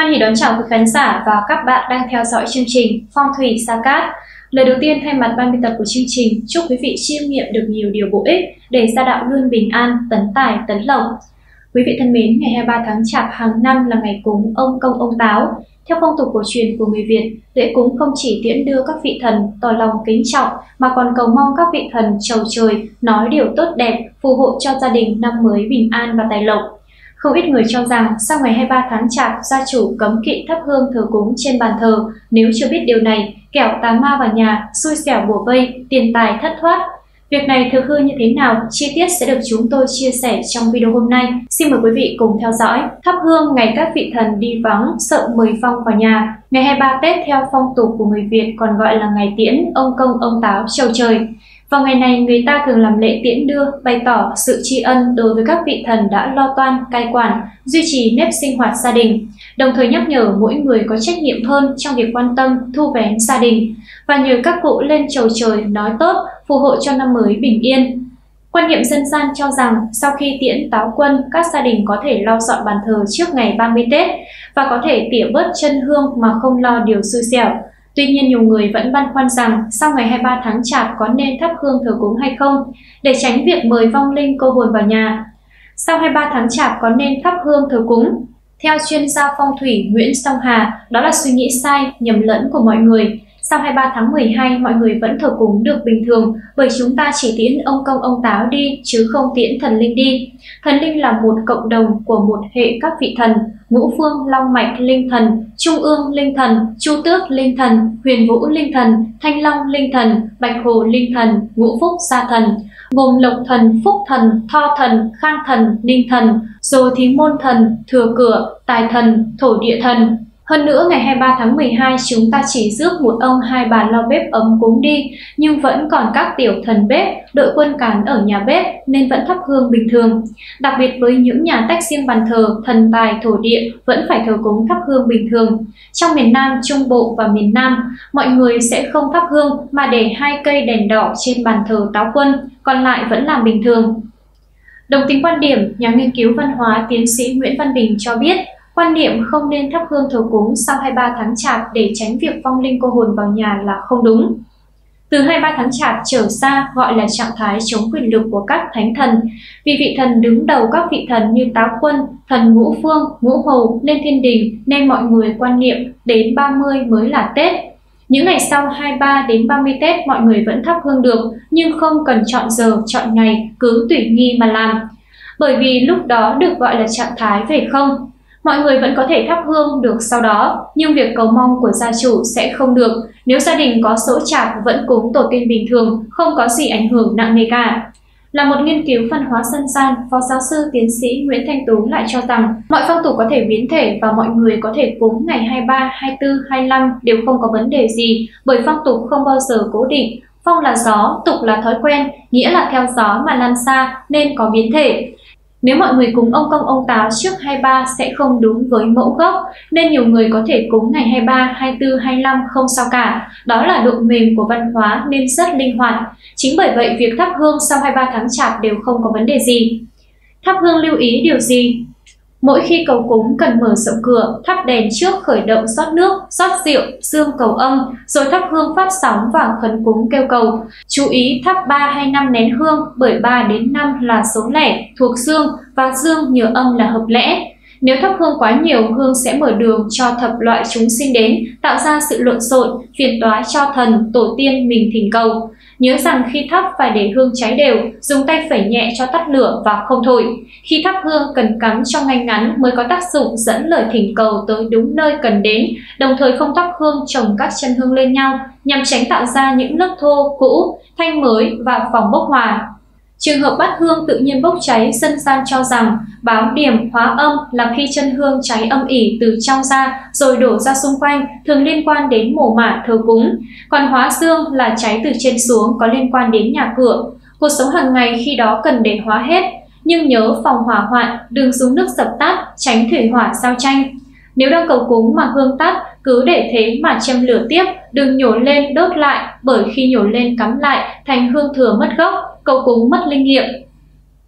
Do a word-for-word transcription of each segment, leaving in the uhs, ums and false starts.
Hoan hỉ đón chào quý khán giả và các bạn đang theo dõi chương trình Phong thủy Sa Cát. Lời đầu tiên thay mặt ban biên tập của chương trình, chúc quý vị chiêm nghiệm được nhiều điều bổ ích để gia đạo luôn bình an, tấn tài, tấn lộc. Quý vị thân mến, ngày hai mươi ba tháng Chạp hàng năm là ngày cúng ông Công ông Táo. Theo phong tục cổ truyền của người Việt, lễ cúng không chỉ tiễn đưa các vị thần tỏ lòng kính trọng mà còn cầu mong các vị thần trầu trời nói điều tốt đẹp, phù hộ cho gia đình năm mới bình an và tài lộc. Không ít người cho rằng sau ngày hai mươi ba tháng Chạp, gia chủ cấm kỵ thắp hương thờ cúng trên bàn thờ. Nếu chưa biết điều này, kẻo tà ma vào nhà, xui xẻo bủa vây, tiền tài thất thoát. Việc này thực hư như thế nào, chi tiết sẽ được chúng tôi chia sẻ trong video hôm nay. Xin mời quý vị cùng theo dõi. Thắp hương ngày các vị thần đi vắng, sợ mời phong vào nhà. Ngày hai mươi ba Tết theo phong tục của người Việt còn gọi là ngày tiễn ông Công ông Táo trầu trời. Vào ngày này, người ta thường làm lễ tiễn đưa, bày tỏ sự tri ân đối với các vị thần đã lo toan, cai quản, duy trì nếp sinh hoạt gia đình, đồng thời nhắc nhở mỗi người có trách nhiệm hơn trong việc quan tâm, thu vén gia đình, và nhờ các cụ lên chầu trời nói tốt, phù hộ cho năm mới bình yên. Quan niệm dân gian cho rằng sau khi tiễn táo quân, các gia đình có thể lau dọn bàn thờ trước ngày ba mươi Tết và có thể tỉa bớt chân hương mà không lo điều xui xẻo. Tuy nhiên, nhiều người vẫn băn khoăn rằng sau ngày hai mươi ba tháng Chạp có nên thắp hương thờ cúng hay không, để tránh việc mời vong linh cô hồn vào nhà. Sau hai mươi ba tháng Chạp có nên thắp hương thờ cúng? Theo chuyên gia phong thủy Nguyễn Song Hà, đó là suy nghĩ sai, nhầm lẫn của mọi người. Sau hai mươi ba tháng mười hai, mọi người vẫn thờ cúng được bình thường bởi chúng ta chỉ tiễn ông Công ông Táo đi chứ không tiễn thần linh đi. Thần linh là một cộng đồng của một hệ các vị thần: Ngũ Phương Long Mạch Linh Thần, Trung ương Linh Thần, Chu Tước Linh Thần, Huyền Vũ Linh Thần, Thanh Long Linh Thần, Bạch Hồ Linh Thần, Ngũ Phúc Gia Thần, gồm Lộc Thần, Phúc Thần, Tho Thần, Khang Thần, Ninh Thần, rồi thì Môn Thần, Thừa Cửa, Tài Thần, Thổ Địa Thần. Hơn nữa, ngày hai mươi ba tháng mười hai chúng ta chỉ rước một ông hai bà lau bếp ấm cúng đi, nhưng vẫn còn các tiểu thần bếp, đội quân cán ở nhà bếp nên vẫn thắp hương bình thường. Đặc biệt với những nhà tách riêng bàn thờ, thần tài, thổ địa vẫn phải thờ cúng thắp hương bình thường. Trong miền Nam, Trung Bộ và miền Nam, mọi người sẽ không thắp hương mà để hai cây đèn đỏ trên bàn thờ táo quân, còn lại vẫn làm bình thường. Đồng tính quan điểm, nhà nghiên cứu văn hóa tiến sĩ Nguyễn Văn Bình cho biết, quan niệm không nên thắp hương thờ cúng sau hai mươi ba tháng Chạp để tránh việc vong linh cô hồn vào nhà là không đúng. Từ hai mươi ba tháng Chạp trở ra gọi là trạng thái chống quyền lực của các thánh thần, vì vị thần đứng đầu các vị thần như Táo Quân, thần Ngũ Phương, Ngũ Hầu lên thiên đình nên mọi người quan niệm đến ba mươi mới là Tết. Những ngày sau hai mươi ba đến ba mươi Tết mọi người vẫn thắp hương được, nhưng không cần chọn giờ, chọn ngày, cứ tùy nghi mà làm. Bởi vì lúc đó được gọi là trạng thái về không. Mọi người vẫn có thể thắp hương được sau đó, nhưng việc cầu mong của gia chủ sẽ không được. Nếu gia đình có sổ Chạp vẫn cúng tổ tiên bình thường, không có gì ảnh hưởng nặng nề cả. Là một nghiên cứu văn hóa dân gian, Phó giáo sư tiến sĩ Nguyễn Thanh Tú lại cho rằng mọi phong tục có thể biến thể và mọi người có thể cúng ngày hai mươi ba, hai mươi tư, hai mươi lăm đều không có vấn đề gì, bởi phong tục không bao giờ cố định. Phong là gió, tục là thói quen, nghĩa là theo gió mà lan xa nên có biến thể. Nếu mọi người cúng ông Công ông Táo trước hai mươi ba sẽ không đúng với mẫu gốc, nên nhiều người có thể cúng ngày hai mươi ba, hai mươi tư, hai mươi lăm không sao cả. Đó là độ mềm của văn hóa nên rất linh hoạt. Chính bởi vậy việc thắp hương sau hai mươi ba tháng Chạp đều không có vấn đề gì. Thắp hương lưu ý điều gì? Mỗi khi cầu cúng cần mở rộng cửa, thắp đèn trước khởi động rót nước, rót rượu, dương cầu âm, rồi thắp hương phát sóng và khấn cúng kêu cầu. Chú ý thắp ba hay năm nén hương bởi ba đến năm là số lẻ, thuộc dương và dương nhờ âm là hợp lẽ. Nếu thắp hương quá nhiều, hương sẽ mở đường cho thập loại chúng sinh đến, tạo ra sự lộn xộn, phiền toái cho thần, tổ tiên mình thỉnh cầu. Nhớ rằng khi thắp phải để hương cháy đều, dùng tay phẩy nhẹ cho tắt lửa và không thổi. Khi thắp hương cần cắm cho ngay ngắn mới có tác dụng dẫn lời thỉnh cầu tới đúng nơi cần đến, đồng thời không thắp hương chồng các chân hương lên nhau, nhằm tránh tạo ra những lớp thô, cũ, thanh mới và phòng bốc hòa. Trường hợp bát hương tự nhiên bốc cháy, dân gian cho rằng báo điểm hóa âm là khi chân hương cháy âm ỉ từ trong ra rồi đổ ra xung quanh, thường liên quan đến mồ mả thờ cúng. Còn hóa dương là cháy từ trên xuống, có liên quan đến nhà cửa. Cuộc sống hàng ngày khi đó cần để hóa hết, nhưng nhớ phòng hỏa hoạn, đừng dùng nước dập tắt, tránh thủy hỏa giao tranh. Nếu đang cầu cúng mà hương tắt, cứ để thế mà châm lửa tiếp, đừng nhổ lên đốt lại, bởi khi nhổ lên cắm lại thành hương thừa mất gốc, cầu cúng mất linh nghiệm.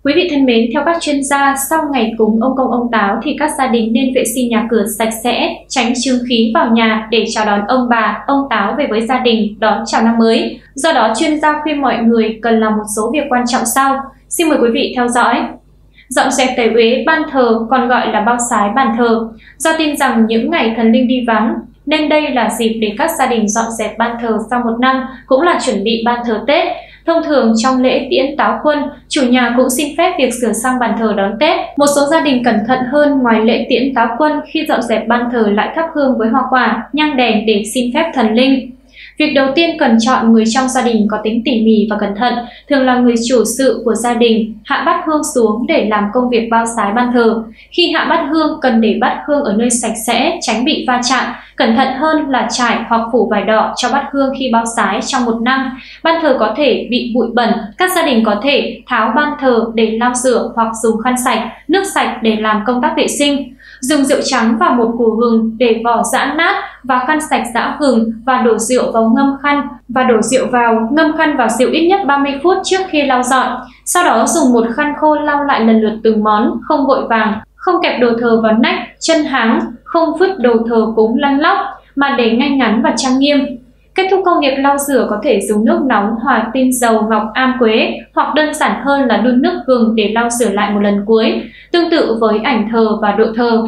Quý vị thân mến, theo các chuyên gia, sau ngày cúng ông Công ông Táo thì các gia đình nên vệ sinh nhà cửa sạch sẽ, tránh chướng khí vào nhà để chào đón ông bà, ông Táo về với gia đình đón chào năm mới. Do đó, chuyên gia khuyên mọi người cần làm một số việc quan trọng sau. Xin mời quý vị theo dõi. Dọn dẹp tẩy uế ban thờ, còn gọi là bao sái bàn thờ. Do tin rằng những ngày thần linh đi vắng, nên đây là dịp để các gia đình dọn dẹp ban thờ sau một năm, cũng là chuẩn bị ban thờ Tết. Thông thường trong lễ tiễn Táo Quân, chủ nhà cũng xin phép việc sửa sang bàn thờ đón Tết. Một số gia đình cẩn thận hơn, ngoài lễ tiễn Táo Quân, khi dọn dẹp ban thờ lại thắp hương với hoa quả, nhang đèn để xin phép thần linh. Việc đầu tiên cần chọn người trong gia đình có tính tỉ mỉ và cẩn thận, thường là người chủ sự của gia đình, hạ bát hương xuống để làm công việc bao sái ban thờ. Khi hạ bát hương, cần để bát hương ở nơi sạch sẽ, tránh bị va chạm. Cẩn thận hơn là trải hoặc phủ vải đỏ cho bát hương khi bao sái trong một năm. Ban thờ có thể bị bụi bẩn, các gia đình có thể tháo ban thờ để lau rửa hoặc dùng khăn sạch, nước sạch để làm công tác vệ sinh. Dùng rượu trắng và một củ gừng để vỏ giã nát và khăn sạch giã gừng và đổ rượu vào ngâm khăn và đổ rượu vào ngâm khăn vào rượu ít nhất ba mươi phút trước khi lau dọn. Sau đó dùng một khăn khô lau lại lần lượt từng món, không vội vàng, không kẹp đồ thờ vào nách, chân háng, không vứt đồ thờ cúng lăn lóc mà để ngay ngắn và trang nghiêm. Kết thúc công việc lau rửa có thể dùng nước nóng hòa tinh dầu ngọc am quế, hoặc đơn giản hơn là đun nước gừng để lau rửa lại một lần cuối, tương tự với ảnh thờ và độ thờ.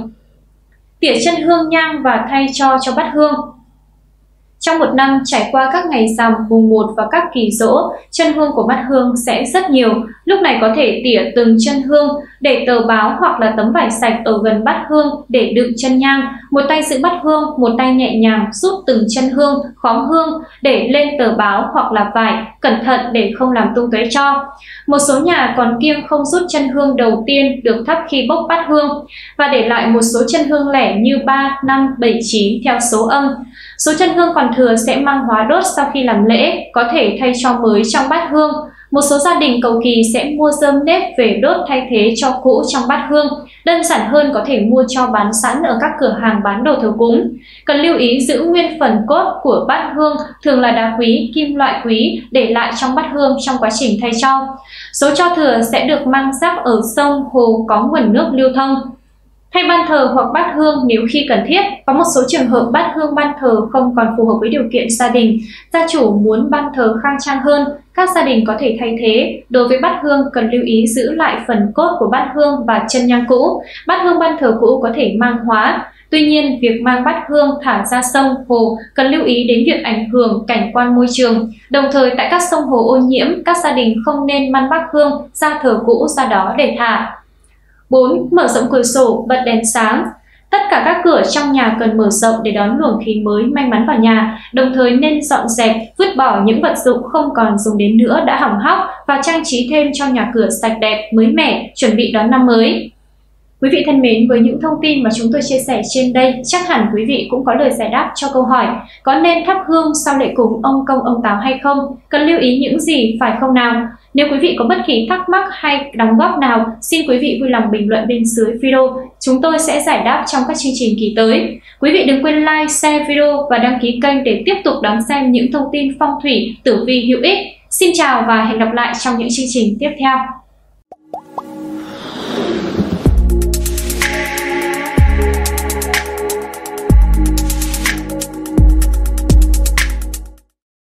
Tỉa chân hương nhang và thay tro cho bát hương. Trong một năm trải qua các ngày rằm, mùng một và các kỳ giỗ, chân hương của bát hương sẽ rất nhiều. Lúc này có thể tỉa từng chân hương, để tờ báo hoặc là tấm vải sạch ở gần bát hương để đựng chân nhang. Một tay giữ bát hương, một tay nhẹ nhàng rút từng chân hương, khóm hương để lên tờ báo hoặc là vải, cẩn thận để không làm tung tóe tro. Một số nhà còn kiêng không rút chân hương đầu tiên được thắp khi bốc bát hương và để lại một số chân hương lẻ như ba, năm, bảy, chín theo số âm. Số chân hương còn thừa sẽ mang hóa đốt sau khi làm lễ, có thể thay tro mới trong bát hương. Một số gia đình cầu kỳ sẽ mua rơm nếp về đốt thay thế tro cũ trong bát hương. Đơn giản hơn có thể mua tro bán sẵn ở các cửa hàng bán đồ thờ cúng. Cần lưu ý giữ nguyên phần cốt của bát hương, thường là đá quý, kim loại quý, để lại trong bát hương trong quá trình thay tro. Số tro thừa sẽ được mang rác ở sông, hồ có nguồn nước lưu thông. Thay ban thờ hoặc bát hương nếu khi cần thiết. Có một số trường hợp bát hương ban thờ không còn phù hợp với điều kiện gia đình, gia chủ muốn ban thờ khang trang hơn, các gia đình có thể thay thế. Đối với bát hương cần lưu ý giữ lại phần cốt của bát hương và chân nhang cũ. Bát hương ban thờ cũ có thể mang hóa. Tuy nhiên, việc mang bát hương thả ra sông, hồ cần lưu ý đến việc ảnh hưởng cảnh quan môi trường. Đồng thời, tại các sông hồ ô nhiễm, các gia đình không nên mang bát hương ra thờ cũ ra đó để thả. bốn. Mở rộng cửa sổ, bật đèn sáng. Tất cả các cửa trong nhà cần mở rộng để đón luồng khí mới may mắn vào nhà, đồng thời nên dọn dẹp, vứt bỏ những vật dụng không còn dùng đến nữa đã hỏng hóc và trang trí thêm cho nhà cửa sạch đẹp, mới mẻ, chuẩn bị đón năm mới. Quý vị thân mến, với những thông tin mà chúng tôi chia sẻ trên đây, chắc hẳn quý vị cũng có lời giải đáp cho câu hỏi có nên thắp hương sau lễ cúng ông Công ông Táo hay không? Cần lưu ý những gì, phải không nào? Nếu quý vị có bất kỳ thắc mắc hay đóng góp nào, xin quý vị vui lòng bình luận bên dưới video. Chúng tôi sẽ giải đáp trong các chương trình kỳ tới. Quý vị đừng quên like, share video và đăng ký kênh để tiếp tục đón xem những thông tin phong thủy, tử vi hữu ích. Xin chào và hẹn gặp lại trong những chương trình tiếp theo.